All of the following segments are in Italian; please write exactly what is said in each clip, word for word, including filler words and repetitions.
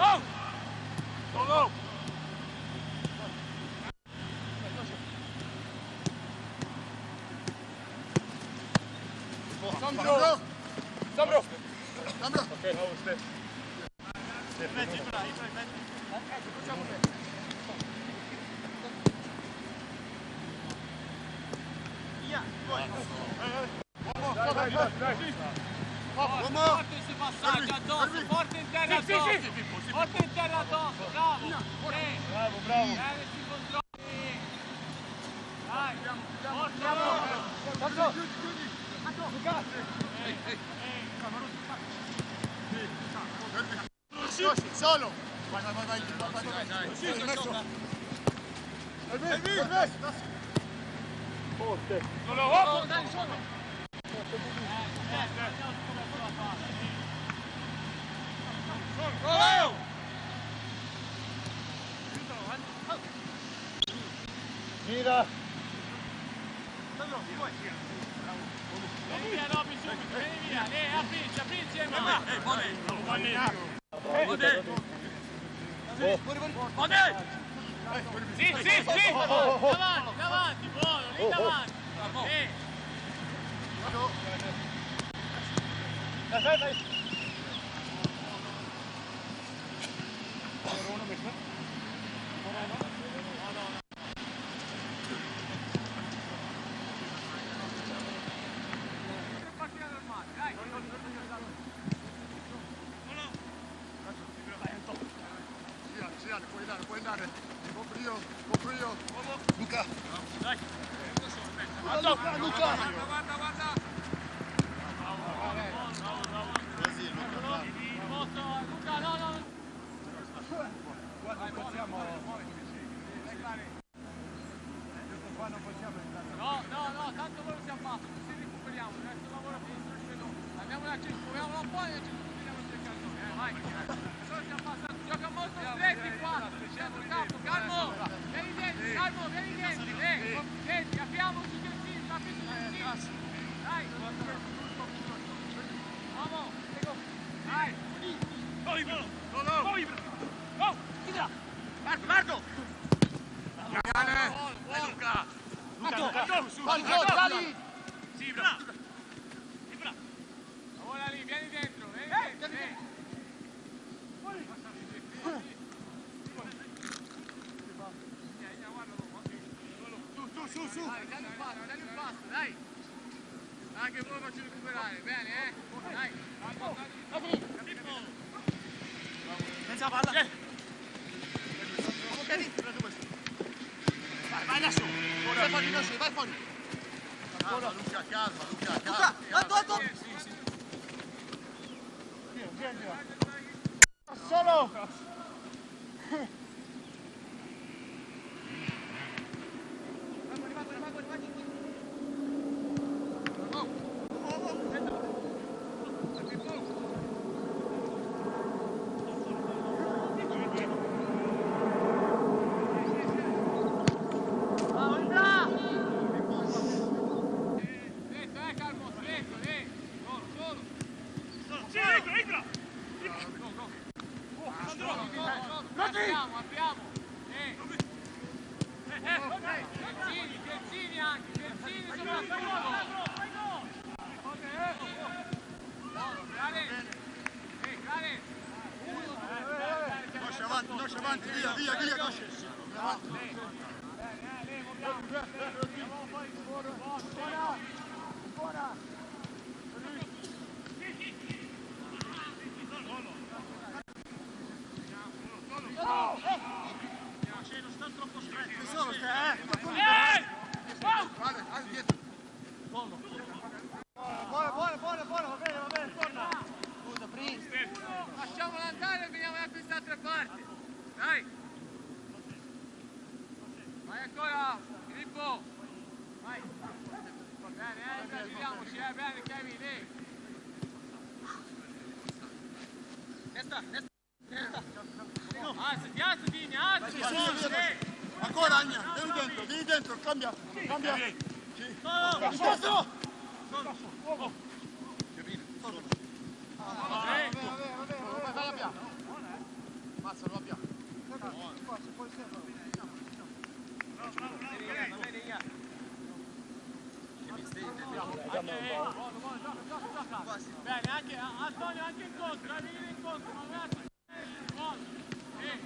Go! Go, go! Sandro! Sandro! Sandro! Ok, no, step. Step. Metti, dai, dai, metti. Ecco, facciamo te. Via, poi. Dai, dai, dai. Forte esse passaggio addosso, forte in terra Sì, sì, addosso, sì. forte in terra addosso, bravo, sì. Bravo, bravo. Bene, si controlli. Dai, forte. Sandro! Luca! Ehi, ehi. Sì. Solo! Vai, vai, vai, vai, vai, vai, vai, vai. Sì, messo. Elvi, Elvi! Forte. Solo, oh, dai, solo. Go! Mira. Sandro, vai. Vieni via, Robby, subito, vieni via, eh, appicci, appicci, e va. Ehi, Bode! Bode. Bode! Sì, sì, sì, davanti, davanti, buono, lì davanti. Sì. Dai, dai, dai. Partita normale, dai. Girale, puoi andare, puoi andare. Compro io, compro io. Luca! Dai. Guarda, Luca, Luca! Guarda, guarda. Luca, no, no. Guarda, possiamo... Qua non possiamo entrare. No, no, no, tanto voi siamo fatti, ci recuperiamo, il resto lavoro finisce. Andiamo a cercare, proviamo un po' e ci recuperiamo il cercatore, eh, vai. Solo siamo passati, gioca molto stretti qua, centro campo, calmo, vieni dentro, calmo, vieni dentro, eh, senti, apriamo su terzini, capito, terzini, dai. Vamo, dai. Poi, no, poi! Go, tira. Marco, Marco! Dai, Luca! Luca, su, vai, Dani! Sì, bravo. Sì, bravo. Ora lì, vieni dentro, vieni dentro, eh. Su, su, su, su! Dai, dai un passo, dai un passo, dai. Anche voi faccio recuperare, bene, eh? Dai. Senza palla! Vai, vai lassù! Vai fuori, vai, vai fuori! Calma, Luca, calma, Luca, calma! Luca, alto, alto! Sì, sì. Via, via, via. Solo! Apriamo, apriamo! Eh! Terzini, terzini anche, terzini soprattutto! Grane! Eh, Grane! Nosci avanti, nosci avanti, via, via, via, nosci! Non sta troppo stretto. Che sono ste, eh? Vale, al dietro. Buono, buono, buono, buono, va bene, va bene, torna. Scusa, Prince. Lasciamolo andare e veniamo da questa altra parte! Dai! Vai ancora! Filippo! Vai! Bene, eh, giriamoci, eh, bene, Kevin, eh! Destra, destra. Alzati, alzati, Dini, alzati! Eh. Ancora, Agna, vieni dentro, vieni dentro, cambia, cambia. Sì. Sposto! Solo. Eh. Vai, vai, vai, vai, piano. Mazza, lo abbiamo. Bene, anche Antonio, anche incontro, dai, vieni incontro, ma ragazzi, buono, eh,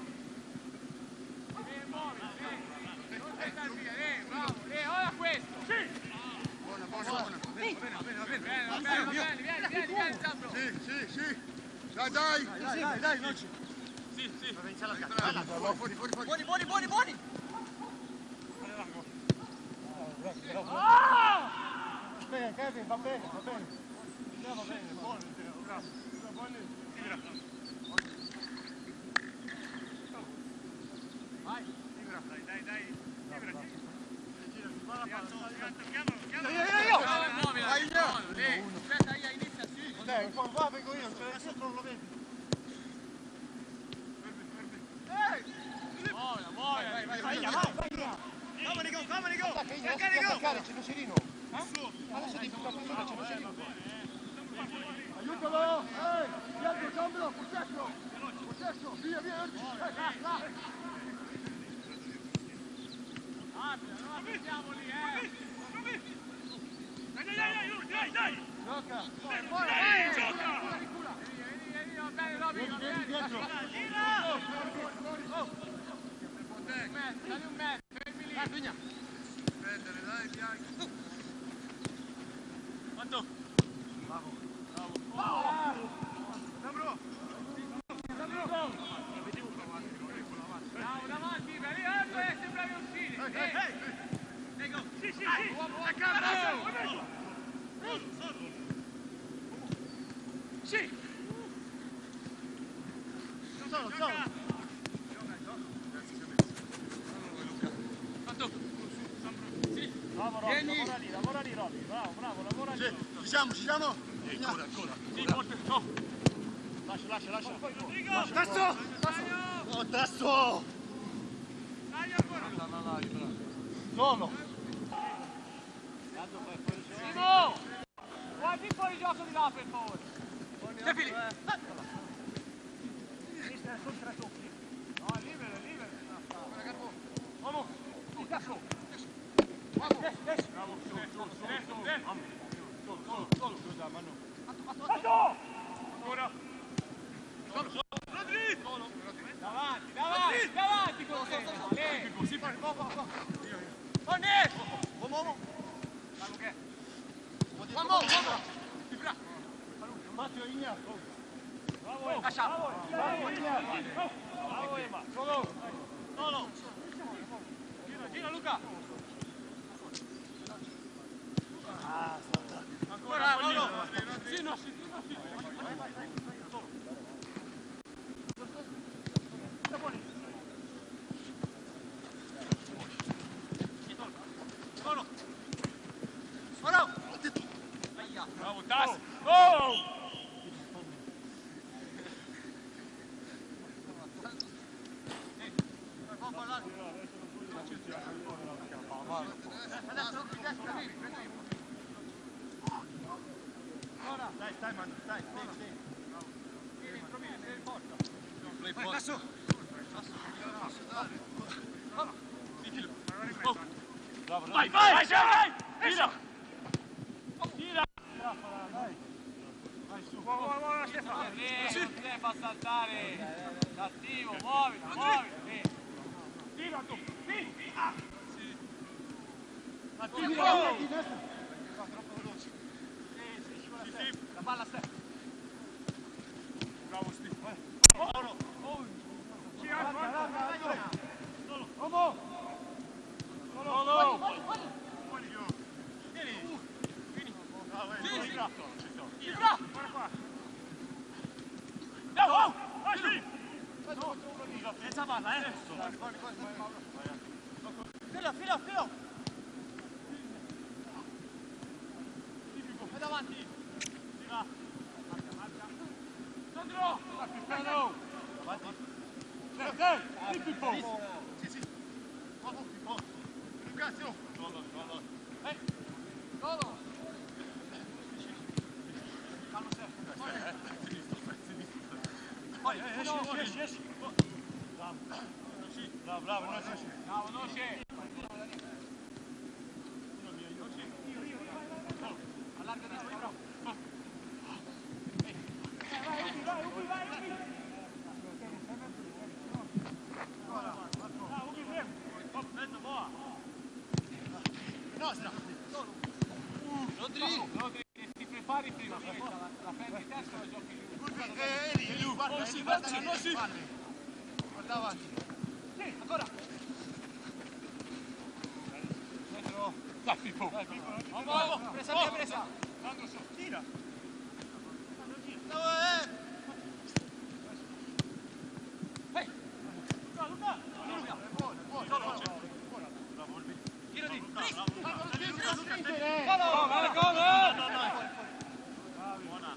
eh, muovi, eh, non stai star via, eh, bravo, eh, ora questo, sì, Buona, buona, buona. Va bene, va bene, va bene. bene, va bene, va bene, vieni, vieni, vieni, Zambro, Sì, sì, sì. Dai, dai. Dai, dai, dai, non ci. sì, sì, Fuori, fuori, fuori, fuori. Buoni, buoni, buoni, buoni! Va bene, Kevin, va bene, va bene. Andiamo bene, buono, bravo. Buono, tira. vai, Dai, dai, dai. Liberati. muovila, Vai, buono, eh, aspetta, io inizia, sì, Dai, qua va, vengo io, non c'è dietro, non lo vedi. muovila, muovila, vai, vai, Vai, vai, vai. Come go, come go. Che io devi attaccare, c'è Nocerino. Adesso devi buttare prima, c'è Nocerino. Aiutalo! Ehi! Dietro, Giambro, possesso! Possesso, via, via! Eh, là, là! rapida, non aspettiamo lì, eh, Dai, dai, dai, dai, dai! Gioca! fuori, fuori, vai, ricula, ricula, vieni, vieni, va bene, Roby, va bene, dietro! un metro, dai un metro, fermi lì, Prendere, dai, bianco. quanto? Bravo, davanti, vai, eh, dove sembravi uscire, eh, Sì, sì, sì! A capo! Sì! Solo, solo! quanto? Sì, Bravo Robby, lavora lì, lavora lì Robby, bravo, bravo, lavora lì. Ci siamo, ci siamo. Ancora, ancora. sì, forte, no, Lascia, lascia, lascia. Tasso! Oh, tasso. dai ancora, Solo! Simo, guardi fuori gioco di là per favore, Defili! no, libero, libero, Vamos! Tasso! bravo, solo, solo, solo, Scusa, Manu. ancora, solo, solo, davanti, davanti, davanti con te, lì, Sì, vai, va, va, va. Bonne, Uomo, salvo che, uomo, uomo. Matteo Ignato. bravo, Lascia! Bravo Ignato. Bravo Ema. Solo. solo, gira, gira Luca, Ancora, Paolo. sì, no, sì, no, sì, Solo. Solo. bravo, Tas, oh, Dai, stai, Manu, stai, stai, stai. Vai, tasso. Bravo, vai, vai, vai, vai, gira, gira, Dai. Vai su. Muova, muova, muova, Stefano. lì, non ti deve far saltare, attivo, muoviti, muoviti, Tira tu. Sì. attivo, Tira, di destra. Va troppo veloce. la palla a te, Bravo Steve. Vai. Paolo, Sì, alto, alto, alto. Solo. Uomo. Solo. solo, Vieni. Vieni. Bravo, Sì, sì. Tira. Ci sto. gira, Guarda qua. no, oh, vai, sì, Senza palla, eh. filo, filo, filo, vai davanti, Tira. Sandro, Cristiano. Avanti. Dai, dai. Sì, Pippo. Sì, sì. Bravo, Pippo. Educazione. Solo, solo. eh, solo, calmo te, Vai, esci, esci, esci. Bravo. Bravo, bravo, non esci. Bravo, non c'è. Allarga destra, bravo. Vai, Ubi, vai, Ubi, vai, Ubi. Ah, Ubi, fermo. Hop, mezzo, boa. Nostra. Rodri. Rodri, ti prepari prima, poi la, la prendi in testa e la giochi giù. Eh, lì, lì, guarda, Oh, sì, guarda, guarda, guarda, no, sì. guarda. Guarda avanti. Sì, ancora. Dentro. Dai, Pippo. Dai, Pippo, non ti Bravo, presa via, presa. Quando so, tira. No, eh. Ehi, Luca, Luca. Luca. Buono, buono. Bravo, Olbi. Tira di. Bravo, bravo. Stringere. Gol, gol, gol. No, no, no. Buona.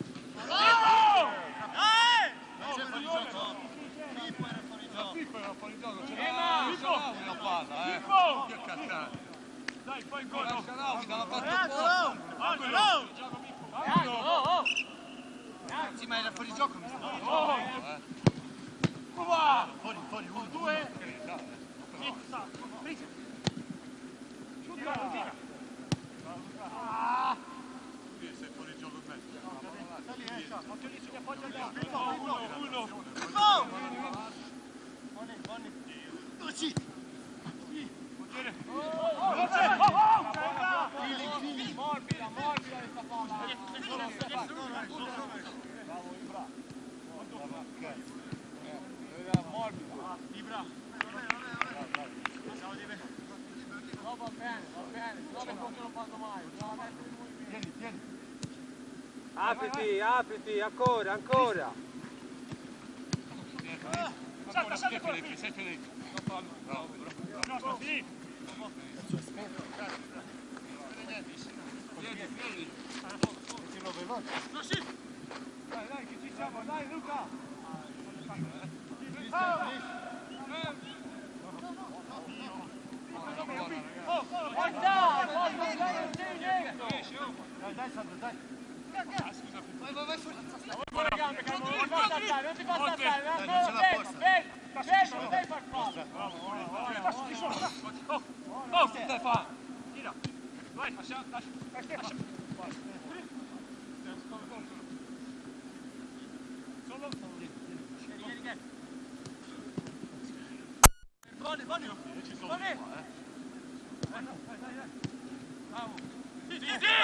Non c'è fuori gioco. Pippo era fuori gioco. Pippo era fuori gioco. Ce Eh, l'ha. ma- Pippo. Una palla, eh. Pippo. Che cazzate. Dai, fai il gol. no. Sharawi, dalla parte Angolo. Angolo. Angolo, oh, oh. Sì, ma era fuori gioco, mi sta fuori Oh. gioco. Eh. Cuba. Fuori, fuori, uno, Due. uno. Sì, sta. Tira, tira. Ah. Sì, sei fuori gioco in mezzo. Sta lì, eh, sta. Occhio lì, si appoggia al gatto. Uno, uno. Pippo! Bonni, Bonni. Dodici! Portiere. Oh, Fili, fili! morbida, morbida questa palla. Bravo, Ibra. Morbida. Ibra. Ciao, Dive. No, va bene, va bene. No, le cose non fanno mai. Bisogna mettere in movimento. Tieni, tieni. Apriti, apriti, ancora, ancora. Salta, salta con la sei Federico. No, sta sì. No, sì. Dai, dai, che ci siamo. Dai, Luca. Oh, Dai, dai, dai, dai. dai, dai, Sandro, dai. Vai, vai, vai fuori! Con le gambe, Carlo, non ti fa saltare, non ti fa saltare. Dai, non No, ce la fermo, posso. fermo, fermo, non devi far fallo. Di sopra. Oh, oh, Stefano. Tira. Vai, lascia, lascia. Lascia. Solo. Vieni, vieni, vieni. Bonni, Bonni. Bonni. Dai, dai, dai. Bravo. Sì, sì, sì.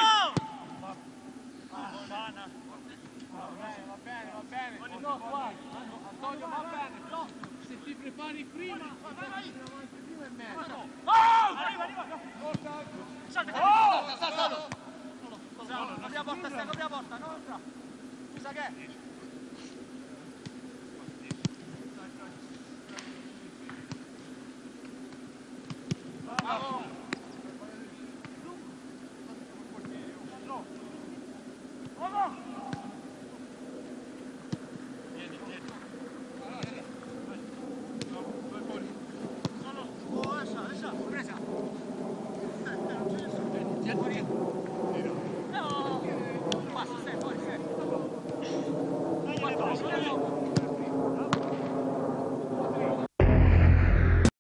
Sana. Va bene, va bene, va bene. No, guarda, Antonio, va bene, però se ti prepari prima, vai, vai. Prima e mezzo. Oh! Arriva, arriva. Salta, Salta, salta! Copri la porta, stai, copri la porta, no? Scusa che? Bravo! Tieni, tieni.